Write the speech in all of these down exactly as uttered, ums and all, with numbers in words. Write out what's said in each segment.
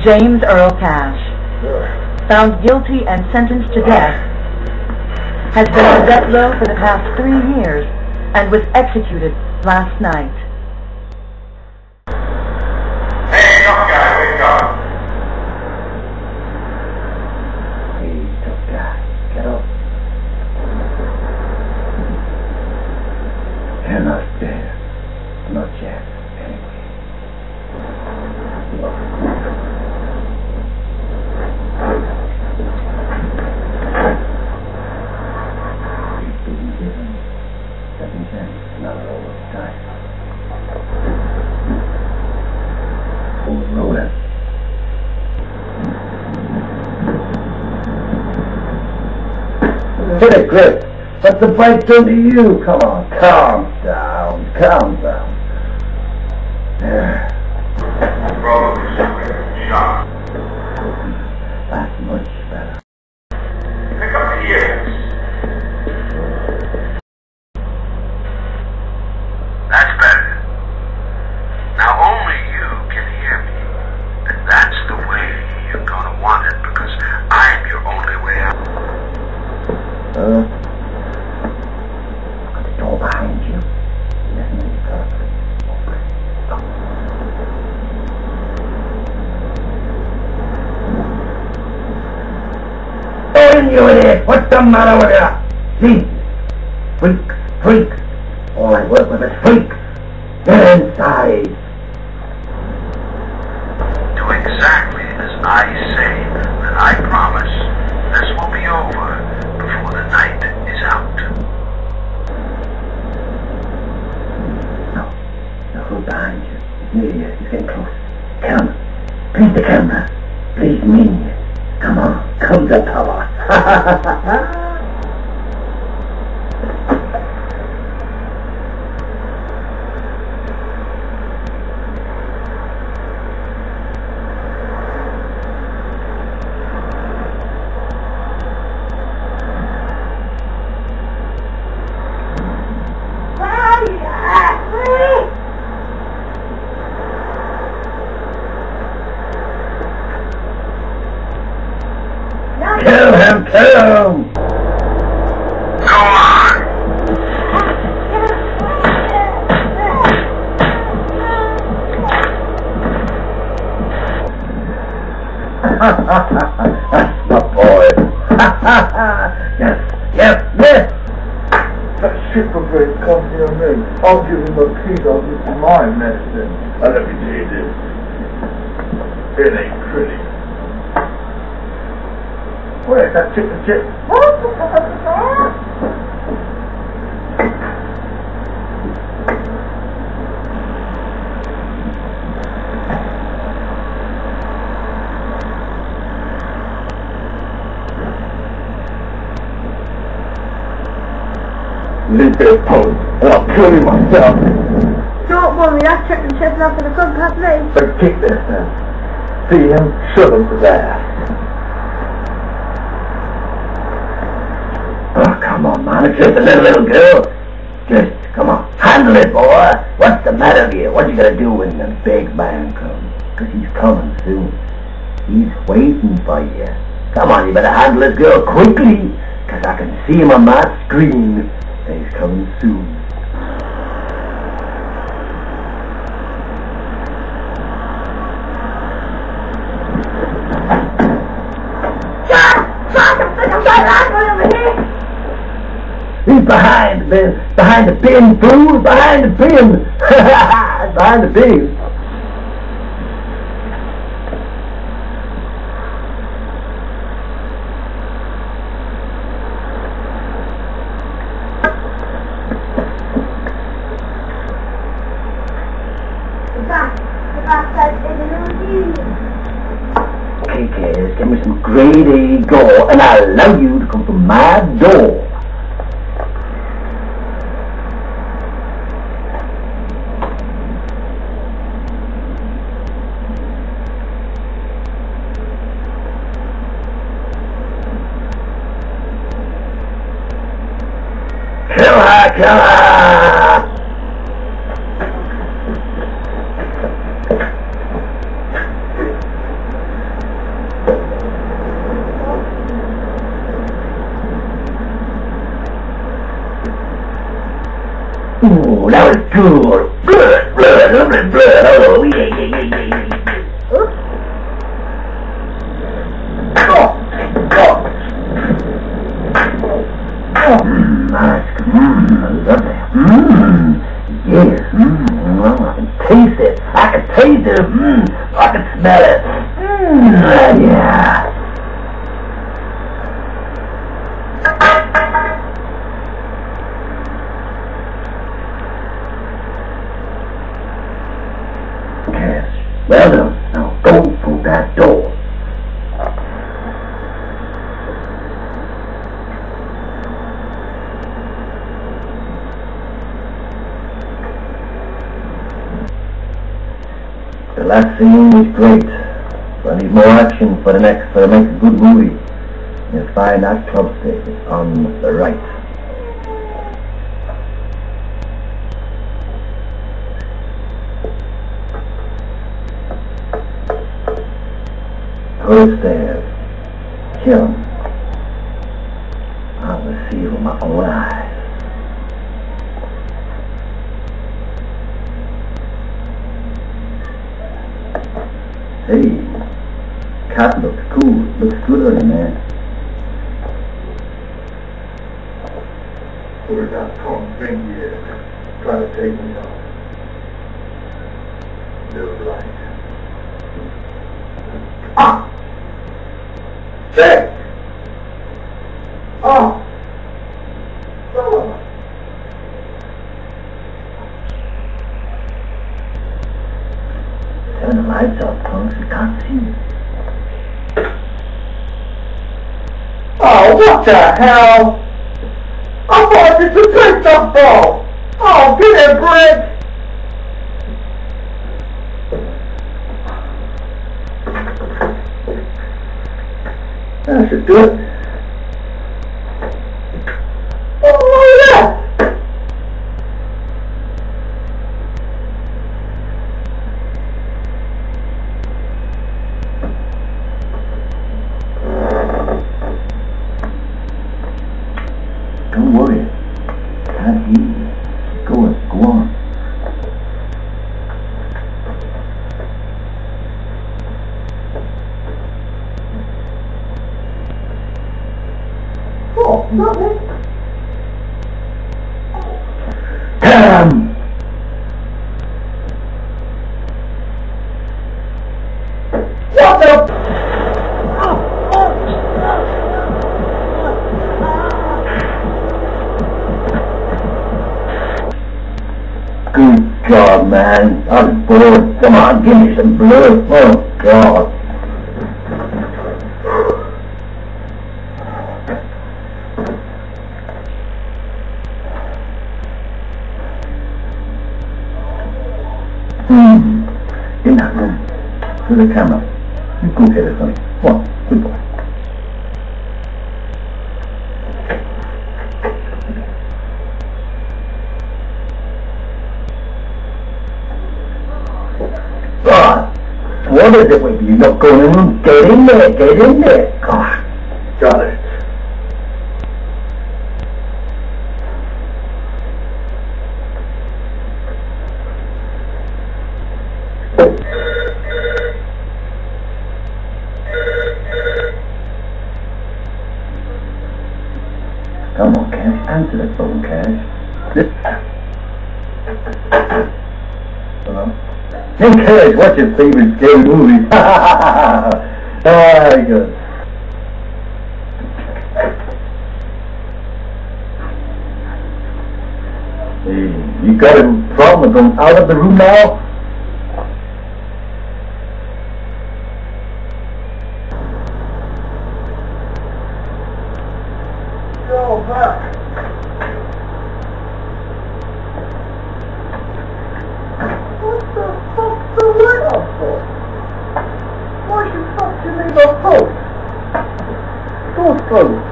James Earl Cash, found guilty and sentenced to death, has been on death row for the past three years and was executed last night. Hey, tough guy, wake up. Hey, tough guy, get up. You're not dead. Not yet, anyway. You've been given second chance, not all the time. Roll it. Hit it, Chris. What's the fight done to you? Come on, calm down, calm down. There. Roll over somewhere. Shot. That's much better. Pick up the ears. That's better. Now only you can hear me. And that's the way you're gonna want it, because I'm your only way out. Uh, the door behind you. Listen to me first. Open. Go. Oh, in you idiot! What's the matter with you? See? Freaks, freaks. All I work with is freaks. Get inside. Do exactly as I say, and I promise this will be over before the night is out. No. No, who's behind you? It's me. He's getting close. Camera. Please the camera. Please me. Come on. Come to power. Kill him, kill him! Go on! That's the boy. Yes, yes, yes! That shipper comes near me. I'll give him a key on this my mess then. And let me tell you this. It ain't pretty. Where's that chip and chip? Leave this post, and I'll kill you myself. Don't worry, that chip and chip's not going to come past me. But kick this then. See him, shove him to there. Oh, come on, man, it's just a little, little girl. Just, come on, handle it, boy. What's the matter with you? What you gonna do when the big man comes? Because he's coming soon. He's waiting for you. Come on, you better handle this girl quickly, because I can see him on my screen. And he's coming soon. He's behind the behind the pin, fool! Behind the pin! Behind the pin! Okay, kids, give me some grade A gore, and I'll allow you to come to my door. Kill her, kill her! Ooh, that was cool. Blood, blood, blood, blood. Oh, yeah, yeah, yeah, yeah, yeah. Oh, oh. Mmm, nice. Mmm, lovely. Mmm, yes. Mmm, I can taste it. I can taste it. Mmm, I can smell it. Mmm, yeah. Cash. Well done. Now go through that door. The last scene was great, so I need more action for the next, for the next good movie. You'll find that club stick on the right. Go upstairs. Kill him. I will see you with my own eyes. Hey, cat looks cool. Looks good on you, man. Where's that punk thing here? Trying to take me off. No light. Ah! Say! Oh! Oh! Turn the lights off, punks. We can't see you. Oh, what the hell? I thought this was good softball! Oh, get it, Brick! That should do it. Oh, yeah! Don't worry. Can't hear you. Go on, go on. Oh, nothing. Damn! What the? Good God, man. I'm bored. Come on, give me some blood. Oh, God. Hmm. In that room. To the camera. You go get it, honey. Come on. Good boy. God, what is it with you? Not going in? Get in there, get in there. God, Got it. come on, Cash. Answer the phone, Cash. This... Hello? Hey, Cash, what's your favorite scary movie? Ah, good. Hey, you got a problem with going out of the room now? Go back. What the fuck's the light off for? Why the fuck did you leave a post? Door's closed.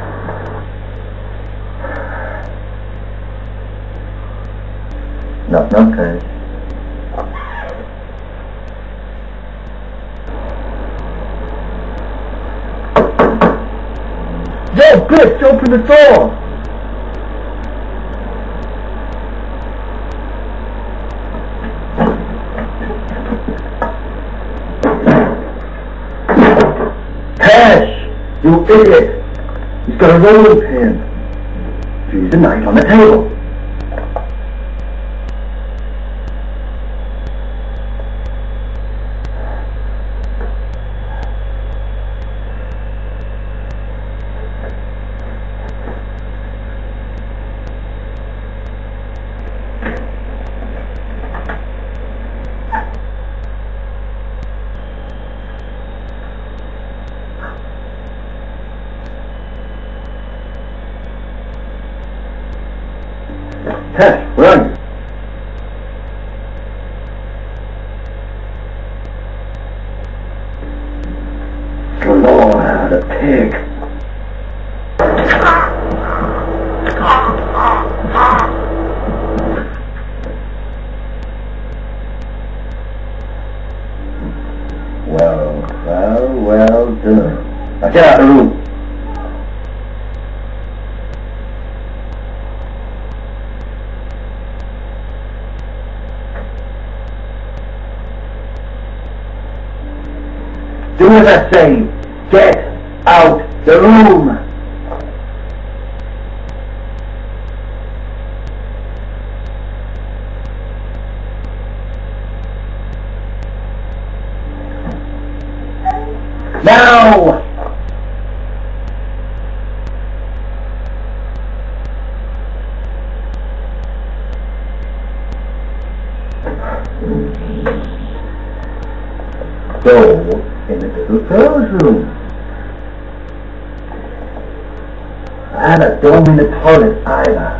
Knock, knock, Cash. Yo, bitch, open the door! You idiot! He's got a rolling pin. She's the knife on the table. Tess, run! Lord, the pig! Well, well, well done. Now get out of the room. Do as I say. Get out the room. Now! Go in the little girl's room. And don't in the toilet either.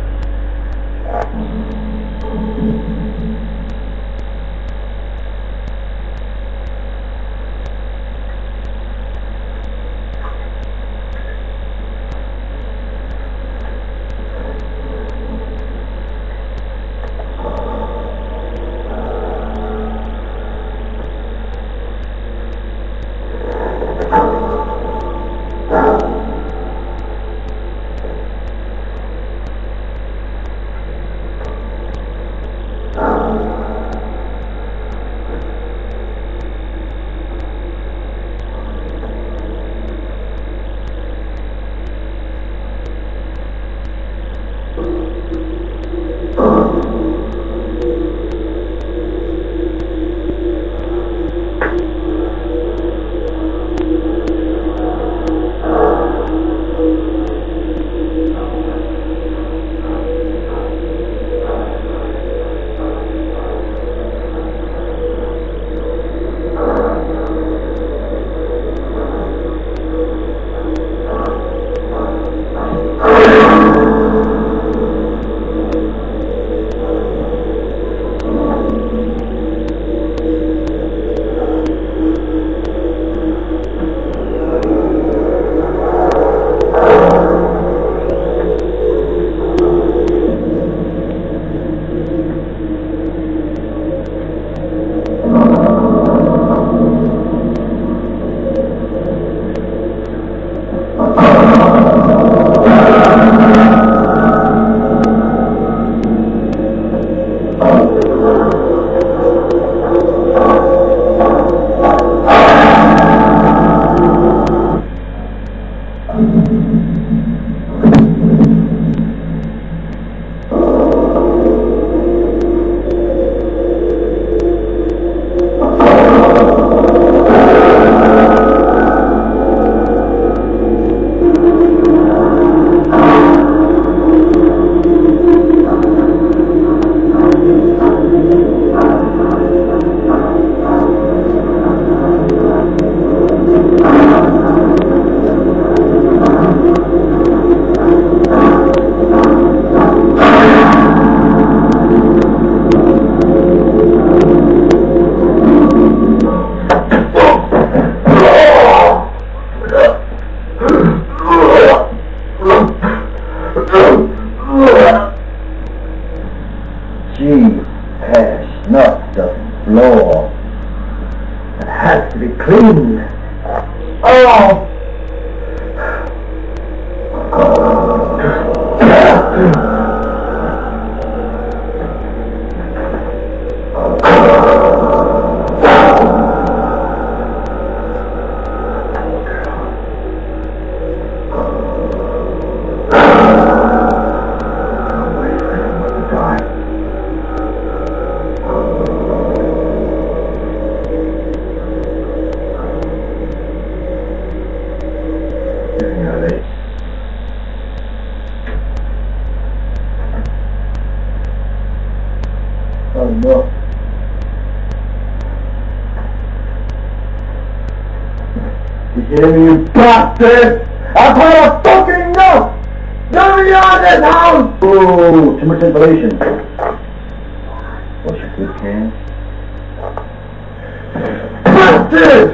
She has not the floor. It has to be cleaned. Oh! had enough. You hear me, you bastard? I've had a fucking enough! Get me out of this house! Oh, too much information. What's your good can? Bastard!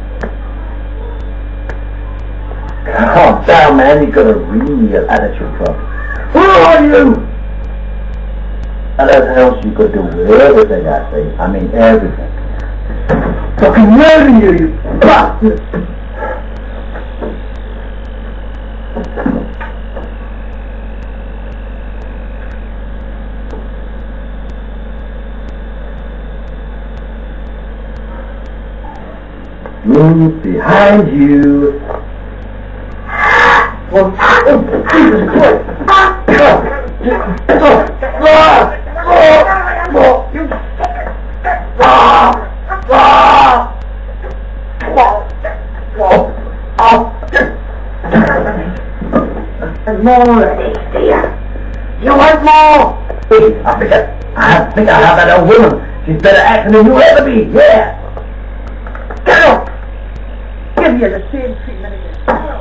Calm down, man. You got a real attitude problem. Who are you? And that else you could do everything I say. I mean everything. Fucking murder you, you bastard! Move behind you. Oh, oh, Jesus Christ! Ah! Oh, oh, oh, oh, you ah, ah, oh, oh, oh. More, dear. You want more? I think I, I think I have that old woman. She's better acting than you'll ever be. Yeah. Get up. Give you the same treatment again.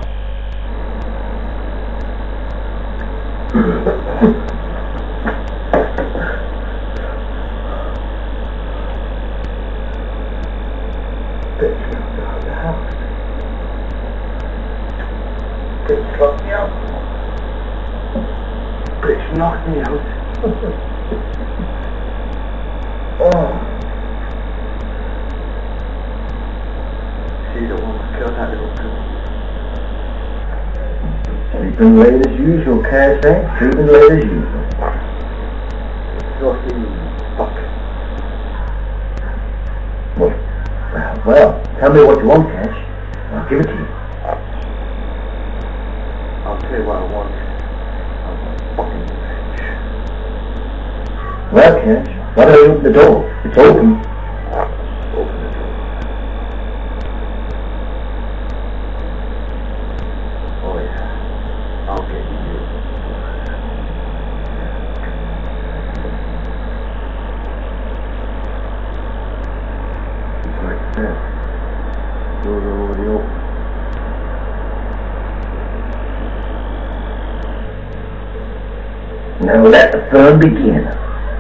Bitch knocked me out of the house. Bitch locked me out. Bitch knocked me out. Oh. She's the one who killed that little girl. Sleeping late as usual, Cash, eh? Sleeping late as usual. Filthy fuck. Well, well, tell me what you want, Cash. I'll give it to you. I'll tell you what I want. I want fucking revenge. Well, Cash, why don't you open the door? It's open. Open the door. Oh, yeah. I'll get you. It's like that. Doors are already open. Now let the fun begin.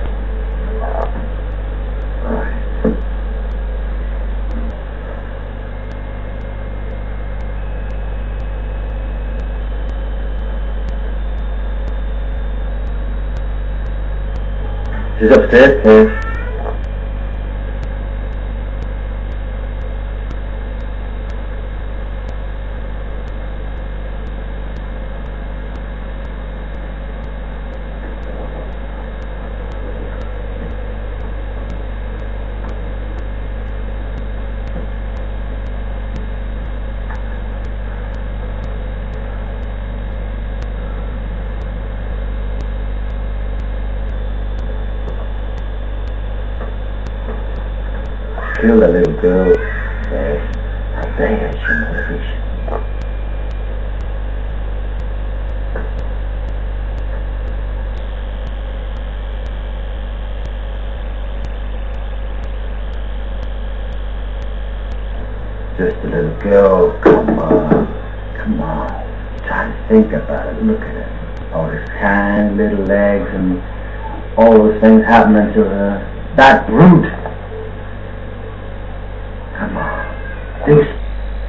She's upstairs, Cash. Kill the little girl. Yes, I bet you motivation. Just a little girl. Come on. Come on. Try to think about it. Look at it. All these kind little legs and all those things happening to her. That brute. Come on. Do s-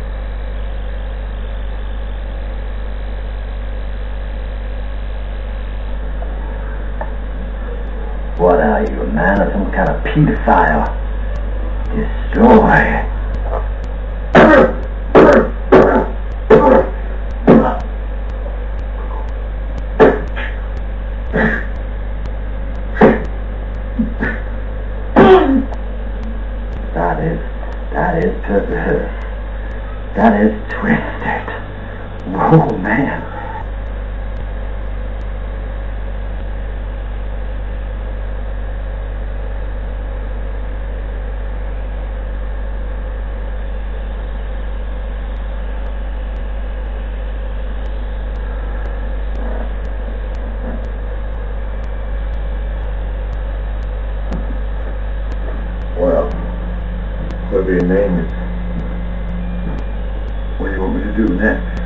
What are you, a man or some kind of pedophile? Destroy. That is, that is perverse. That is twisted. Whoa, man. whatever your name is. What do you want me to do next?